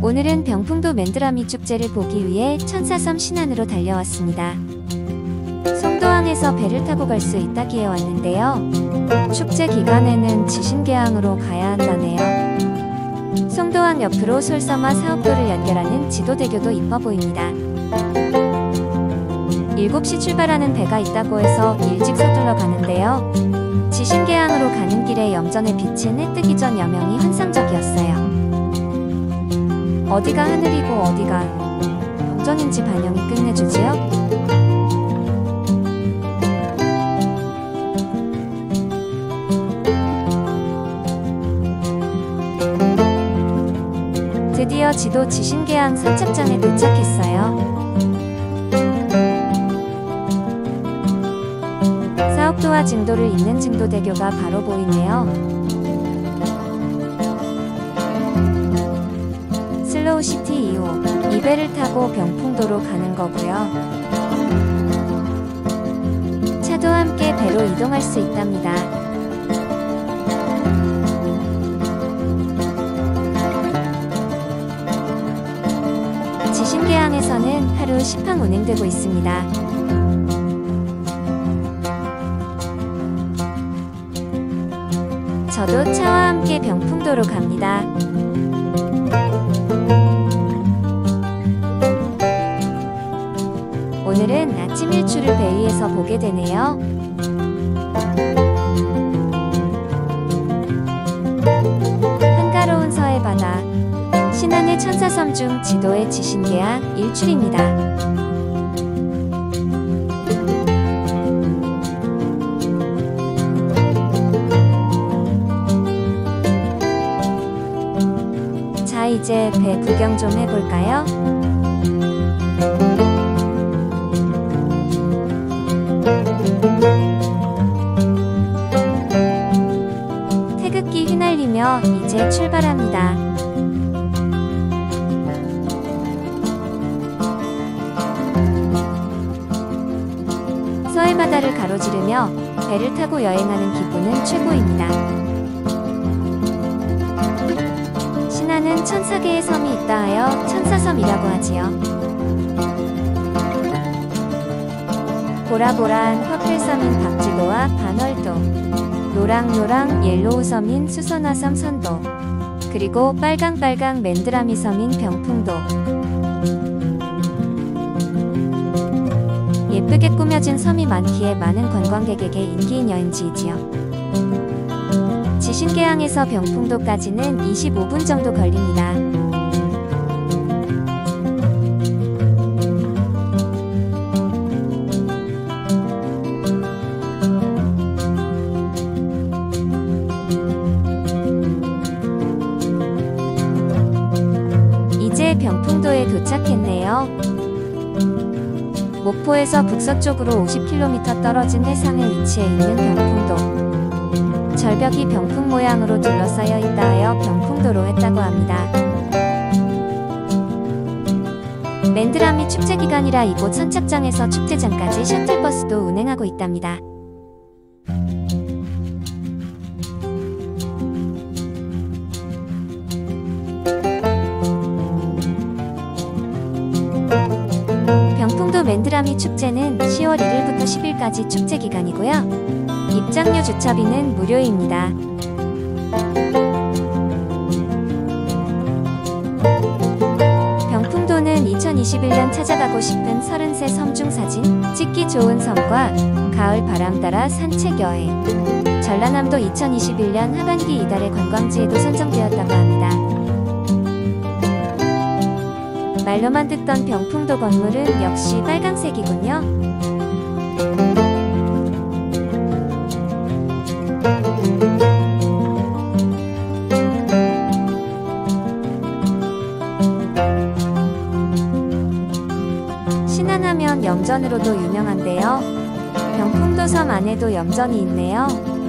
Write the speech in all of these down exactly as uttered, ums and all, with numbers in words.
오늘은 병풍도 맨드라미 축제를 보기 위해 천사섬 신안으로 달려왔습니다. 송도항에서 배를 타고 갈 수 있다기에 왔는데요. 축제 기간에는 지신계항으로 가야 한다네요. 송도항 옆으로 솔섬화 사업도를 연결하는 지도대교도 이뻐 보입니다. 일곱 시 출발하는 배가 있다고 해서 일찍 서둘러 가는데요. 지신계항으로 가는 길에 염전에 비친 해 뜨기 전 여명이 환상적이었어요. 어디가 하늘이고 어디가 경전인지 반영이 끝내주지요. 드디어 지도 지신계항 선착장에 도착했어요. 사업도와 증도를 잇는 증도대교가 바로 보이네요. 슬로우시티 이 호, 이 배를 타고 병풍도로 가는 거고요. 차도 함께 배로 이동할 수 있답니다. 지신계항에서는 하루 십 항 운행되고 있습니다. 저도 차와 함께 병풍도로 갑니다. 오늘은 아침 일출을 배 위에서 보게 되네요. 한가로운 서해 바다, 신안의 천사섬 중 지도의 지신계항 일출입니다. 자, 이제 배 구경 좀 해볼까요? 태극기 휘날리며 이제 출발합니다. 서해바다를 가로지르며 배를 타고 여행하는 기분은 최고입니다. 신안은 천사 개의 섬이 있다 하여 천사섬이라고 하지요. 보라보라한 퍼플섬인 박지도와 반월도, 노랑노랑 옐로우 섬인 수선화섬 선도, 그리고 빨강빨강 맨드라미 섬인 병풍도. 예쁘게 꾸며진 섬이 많기에 많은 관광객에게 인기인 여행지이지요. 지신계항에서 병풍도까지는 이십오 분 정도 걸립니다. 이제 병풍도에 도착했네요. 목포에서 북서쪽으로 오십 킬로미터 떨어진 해상에 위치해 있는 병풍도. 절벽이 병풍 모양으로 둘러싸여 있다 하여 병풍도로 했다고 합니다. 맨드라미 축제 기간이라 이곳 선착장에서 축제장까지 셔틀버스도 운행하고 있답니다. 병풍도 맨드라미 축제는 시월 일일부터 십일까지 축제 기간이고요. 입장료 주차비는 무료입니다. 병풍도는 이천이십일 년 찾아가고 싶은 서른세 섬 중 사진 찍기 좋은 섬과 가을 바람 따라 산책 여행, 전라남도 이천이십일 년 하반기 이달의 관광지에도 선정되었다고 합니다. 말로만 듣던 병풍도 건물은 역시 빨강색이군요. 신안하면 염전으로도 유명한데요. 병풍도 섬 안에도 염전이 있네요.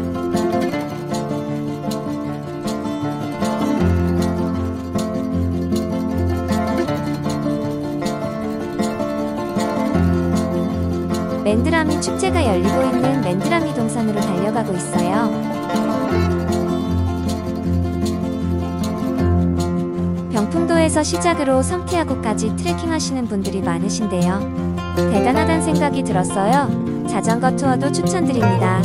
맨드라미 축제가 열리고 있는 맨드라미 동산으로 달려가고 있어요. 병풍도에 평소에서 시작으로 성티아고까지 트레킹하시는 분들이 많으신데요. 대단하단 생각이 들었어요. 자전거 투어도 추천드립니다.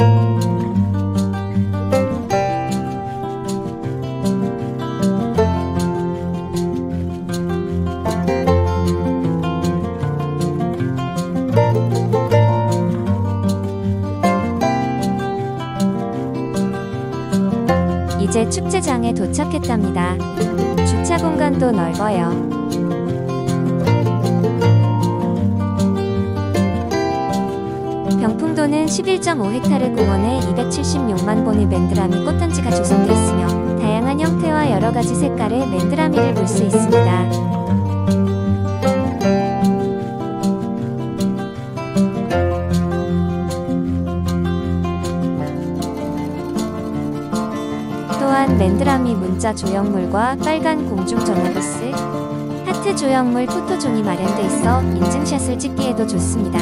이제 축제장에 도착했답니다. 주차 공간도 넓어요. 병풍도는 십일 점 오 헥타르 공원에 이백칠십육만 본의 맨드라미 꽃단지가 조성되어 있으며 다양한 형태와 여러가지 색깔의 맨드라미를 볼 수 있습니다. 또한 맨드라미 문자 조형물과 빨간 공중 전화부스, 하트 조형물 포토존이 마련돼 있어 인증샷을 찍기에도 좋습니다.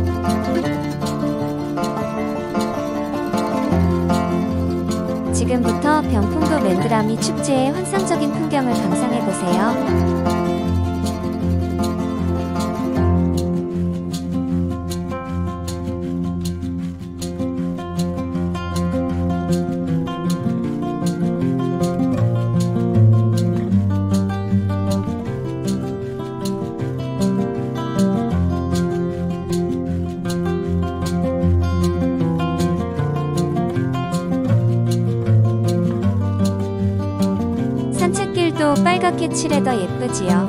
지금부터 병풍도 맨드라미 축제의 환상적인 풍경을 감상해보세요. 산책길도 빨갛게 칠해 더 예쁘지요.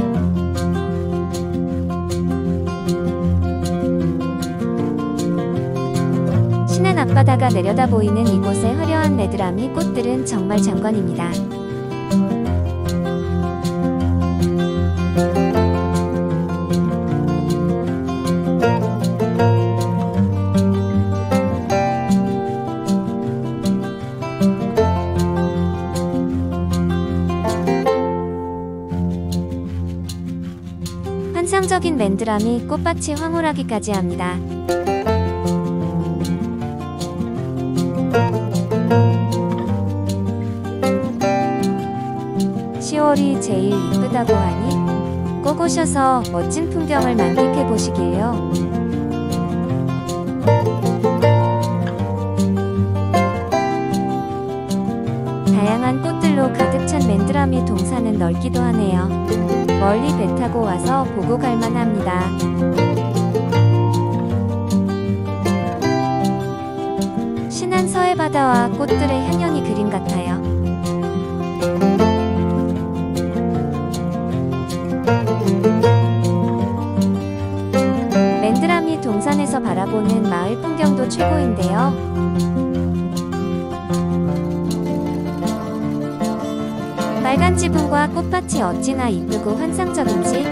시내 앞바다가 내려다 보이는 이곳의 화려한 매드라미 꽃들은 정말 장관입니다. 환상적인 맨드라미 꽃밭이 황홀하기까지 합니다. 시월이 제일 이쁘다고 하니 꼭 오셔서 멋진 풍경을 만끽해 보시길요. 다양한 꽃들로 가득 찬 맨드라미 동산은 넓기도 하네요. 멀리 배 타고 와서 보고 갈만 합니다. 신안 서해 바다와 꽃들의 향연이 그림 같아요. 맨드라미 동산에서 바라보는 마을 풍경도 최고인데요. 빨간 지붕과 꽃밭이 어찌나 이쁘고 환상적인지.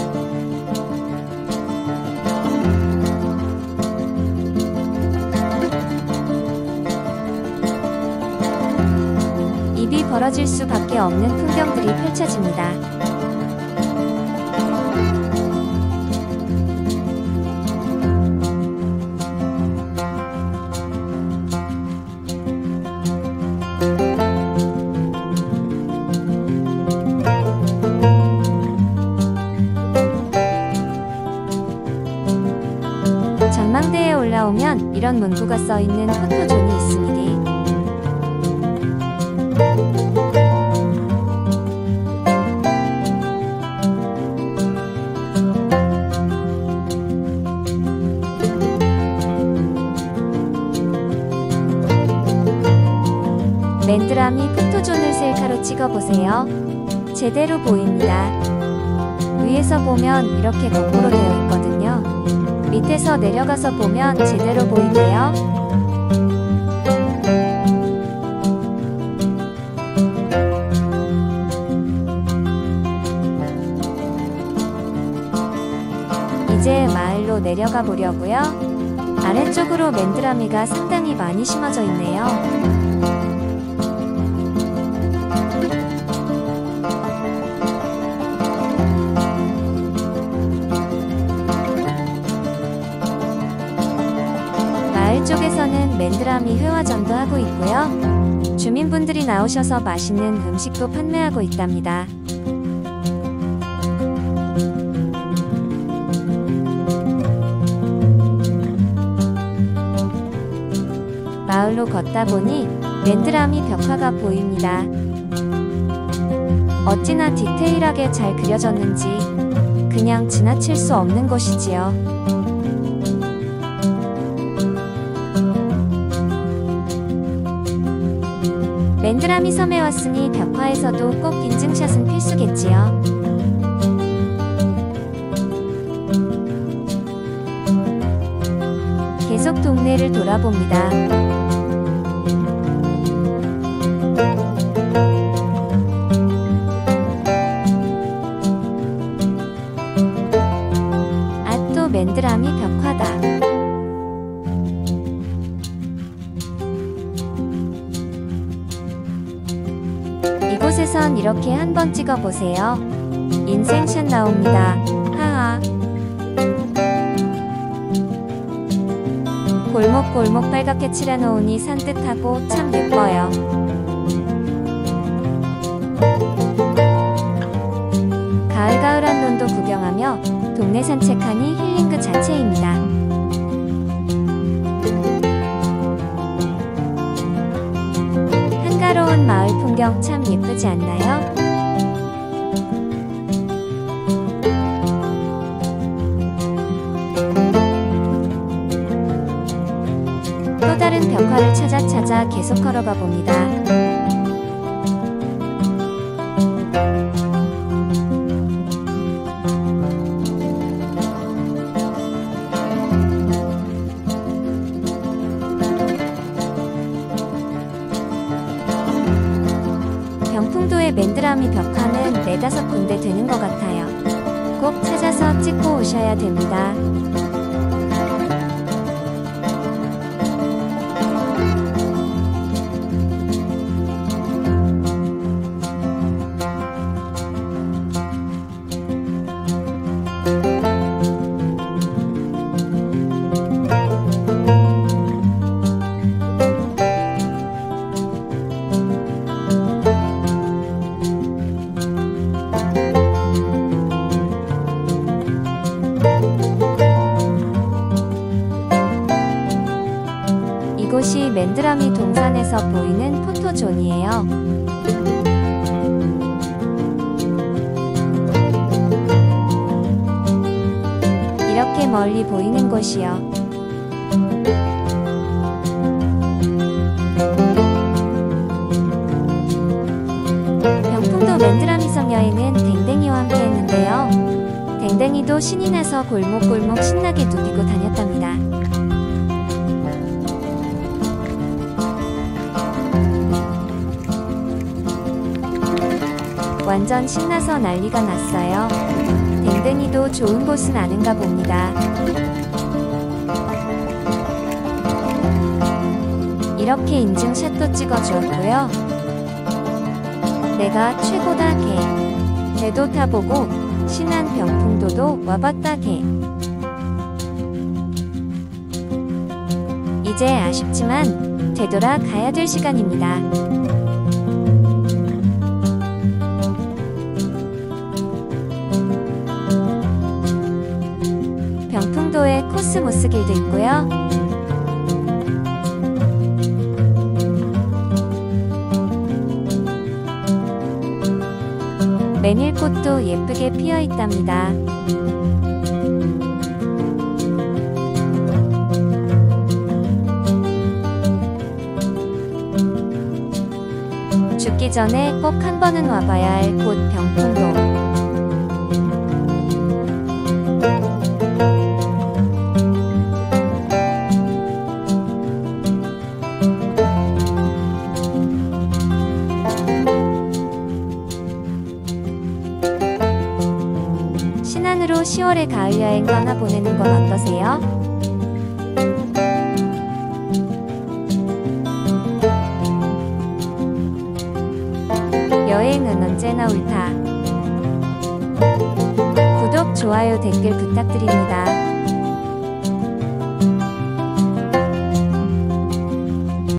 입이 벌어질 수밖에 없는 풍경들이 펼쳐집니다. 전망대에 올라오면 이런 문구가 써있는 포토존이 있습니다. 맨드라미 포토존을 셀카로 찍어보세요. 제대로 보입니다. 위에서 보면 이렇게 거꾸로 되어 있거든요. 밑에서 내려가서 보면 제대로 보이네요. 이제 마을로 내려가 보려고요. 아래쪽으로 맨드라미가 상당히 많이 심어져 있네요. 마을 쪽에서는 맨드라미 회화전도 하고 있고요. 주민분들이 나오셔서 맛있는 음식도 판매하고 있답니다. 마을로 걷다 보니 맨드라미 벽화가 보입니다. 어찌나 디테일하게 잘 그려졌는지 그냥 지나칠 수 없는 곳이지요. 맨드라미 섬에 왔으니 벽화에서도 꼭 인증샷은 필수겠지요. 계속 동네를 돌아봅니다. 아, 또 맨드라미 벽화다. 이곳에선 이렇게 한번 찍어보세요. 인생샷 나옵니다. 하하. 골목골목 빨갛게 칠해놓으니 산뜻하고 참 예뻐요. 가을가을한 논도 구경하며 동네 산책하니 힐링 그 자체입니다. 한가로운 마을 풍경 참 예쁘지 않나요? 또 다른 벽화를 찾아 찾아 계속 걸어가 봅니다. 병풍도의 맨드라미 벽화는 네다섯 군데 되는 것 같아요. 꼭 찾아서 찍고 오셔야 됩니다. 이곳이 맨드라미 동산에서 보이는 포토존이에요. 이렇게 멀리 보이는 곳이요. 병풍도 맨드라미 섬 여행은 댕댕이와 함께 했는데요. 댕댕이도 신이 나서 골목골목 신나게 누비고 다녔답니다. 완전 신나서 난리가 났어요. 댕댕이도 좋은 곳은 아는가 봅니다. 이렇게 인증샷도 찍어주었고요. 내가 최고다 개. 배도 타보고 신한 병풍도도 와봤다 개. 이제 아쉽지만 되돌아 가야 될 시간입니다. 병풍도에 코스모스 길도 있고요. 메밀꽃도 예쁘게 피어 있답니다. 죽기 전에 꼭 한 번은 와봐야 할 곳 병풍도. 신안으로 시월에 가을 여행 떠나보내는 건 어떠세요? 여행은 언제나 옳다. 구독, 좋아요, 댓글 부탁드립니다.